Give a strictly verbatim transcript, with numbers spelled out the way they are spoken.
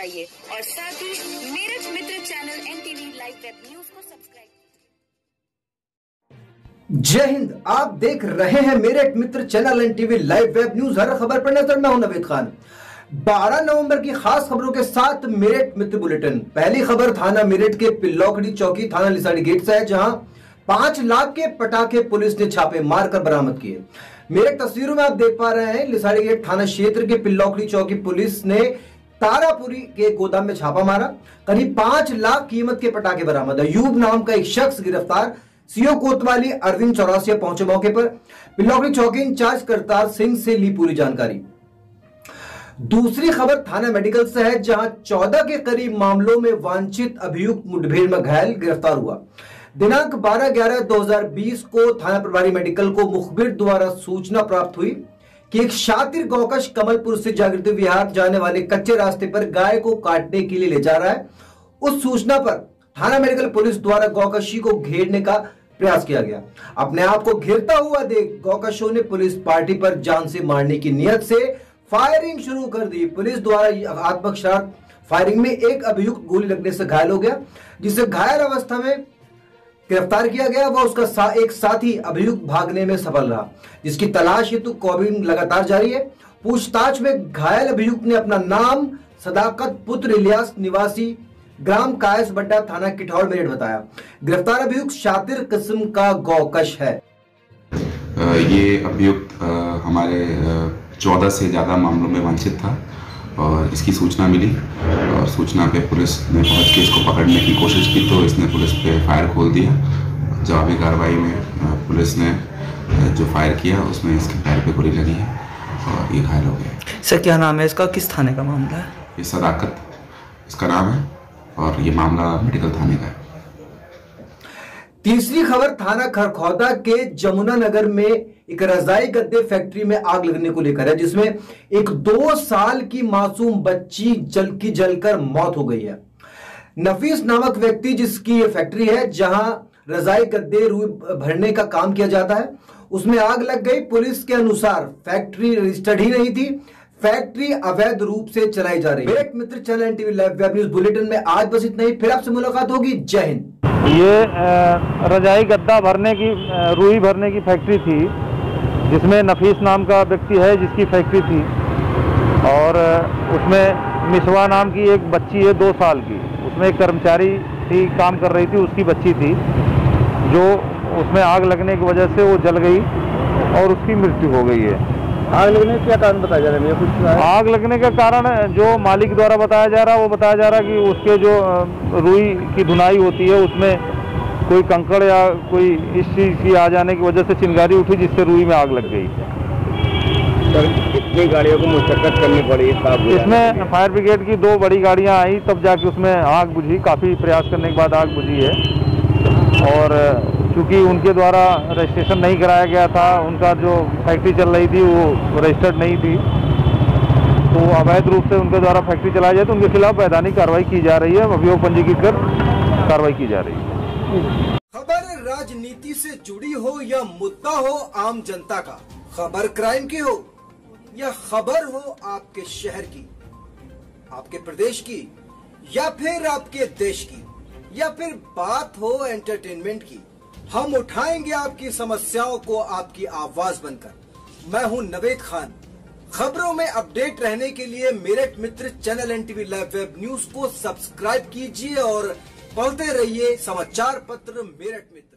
दबाइए और साथ ही Meerut Mitra channel NTV live web news को सब्सक्राइब। जय हिंद, आप देख रहे हैं Meerut Mitra channel NTV live web news. हर खबर पर नजर, मैं हूं नवेद खान। बारह नवंबर की खास खबरों के साथ मेरठ मित्र बुलेटिन। पहली खबर थाना मेरठ के पिल्लौखड़ी चौकी थाना लिसाड़ी गेट से है, जहां पांच लाख के पटाखे पुलिस ने छापे मारकर बरामद किए। मेरठ तस्वीरों में आप देख पा रहे हैं, लिसाड़ी गेट थाना क्षेत्र के पिल्लौखड़ी चौकी पुलिस ने तारापुरी के गोदाम में छापा मारा। करीब पांच लाख कीमत के पटाखे बरामद। अयूब नाम का एक शख्स गिरफ्तार। सीओ कोतवाली अरविंद चौरासिया पहुंचे मौके पर। पिल्लौखड़ी चौकी इंचार्ज करतार सिंह से ली पूरी जानकारी। दूसरी खबर थाना मेडिकल से है, जहां चौदह के करीब मामलों में वांछित अभियुक्त मुठभेड़ में घायल गिरफ्तार हुआ। दिनांक बारह ग्यारह दो हजार बीस को थाना प्रभारी मेडिकल को मुखबिर द्वारा सूचना प्राप्त हुई कि एक शातिर गौकश कमलपुर से जागृति विहार जाने वाले कच्चे रास्ते पर गाय को काटने के लिए ले जा रहा है। उस सूचना पर थाना मेडिकल पुलिस द्वारा गौकशी को घेरने का प्रयास किया गया। अपने आप को घिरता हुआ देख गौकशों ने पुलिस पार्टी पर जान से मारने की नियत से फायरिंग शुरू कर दी। पुलिस द्वारा आत्मरक्षा फायरिंग में एक अभियुक्त गोली लगने से घायल हो गया, जिसे घायल अवस्था में गिरफ्तार किया गया। वह उसका सा, एक साथी अभियुक्त भागने में सफल रहा, जिसकी तलाश हेतु कॉबिंग लगातार जारी है। पूछताछ में घायल अभियुक्त ने अपना नाम सदाकत पुत्र इलियास निवासी ग्राम कायस बड्डा थाना किठौर मेरठ बताया। गिरफ्तार अभियुक्त शातिर किस्म का गौकश है। ये अभियुक्त हमारे चौदह से ज़्यादा मामलों में वांछित था और इसकी सूचना मिली और सूचना पे पुलिस ने पहुंच के इसको पकड़ने की कोशिश की, तो इसने पुलिस पे फायर खोल दिया। जवाबी कार्रवाई में पुलिस ने जो फायर किया उसमें इसके पैर पे गोली लगी है और ये घायल हो गया। सर क्या नाम है इसका, किस थाने का मामला है? ये सदाकत इसका नाम है और ये मामला मेडिकल थाने का है। तीसरी खबर थाना खरखौदा के जमुना नगर में एक रजाई गद्दे फैक्ट्री में आग लगने को लेकर है, जिसमें एक दो साल की मासूम बच्ची जल की जलकर मौत हो गई है। नफीस नामक व्यक्ति जिसकी ये फैक्ट्री है, जहां रजाई गद्दे रुई भरने का काम किया जाता है, उसमें आग लग गई। पुलिस के अनुसार फैक्ट्री रजिस्टर्ड ही नहीं थी, फैक्ट्री अवैध रूप से चलाई जा रही है। Meerut Mitra channel NTV live web news bulletin में आज बस इतना ही। फिर आपसे मुलाकात होगी। जय हिंद। ये रजाई गद्दा भरने की रुई भरने की फैक्ट्री थी, जिसमें नफीस नाम का व्यक्ति है जिसकी फैक्ट्री थी, और उसमें मिसवा नाम की एक बच्ची है दो साल की। उसमें एक कर्मचारी थी, काम कर रही थी, उसकी बच्ची थी, जो उसमें आग लगने की वजह से वो जल गई और उसकी मृत्यु हो गई है। आग लगने का क्या कारण बताया जा रहा है? कुछ आग लगने का कारण जो मालिक द्वारा बताया जा रहा है वो बताया जा रहा है कि उसके जो रुई की धुनाई होती है उसमें कोई कंकड़ या कोई इस चीज़ की आ जाने की वजह से चिंगारी उठी, जिससे रुई में आग लग गई। सर कितनी गाड़ियों को मुशक्कत करनी पड़ी? इसमें फायर ब्रिगेड की दो बड़ी गाड़ियां आई, तब जाके उसमें आग बुझी। काफ़ी प्रयास करने के बाद आग बुझी है। और चूँकि उनके द्वारा रजिस्ट्रेशन नहीं कराया गया था, उनका जो फैक्ट्री चल रही थी वो रजिस्टर्ड नहीं थी, तो अवैध रूप से उनके द्वारा फैक्ट्री चलाई जाए तो उनके खिलाफ वैधानिक कार्रवाई की जा रही है। अभियोग पंजीकृत कर कार्रवाई की जा रही है। खबर राजनीति से जुड़ी हो या मुद्दा हो आम जनता का, खबर क्राइम की हो या खबर हो आपके शहर की, आपके प्रदेश की या फिर आपके देश की, या फिर बात हो एंटरटेनमेंट की, हम उठाएंगे आपकी समस्याओं को आपकी आवाज बनकर। मैं हूं नवेद खान। खबरों में अपडेट रहने के लिए Meerut Mitra channel NTV live web news को सब्सक्राइब कीजिए और पढ़ते रहिए समाचार पत्र मेरठ मित्र।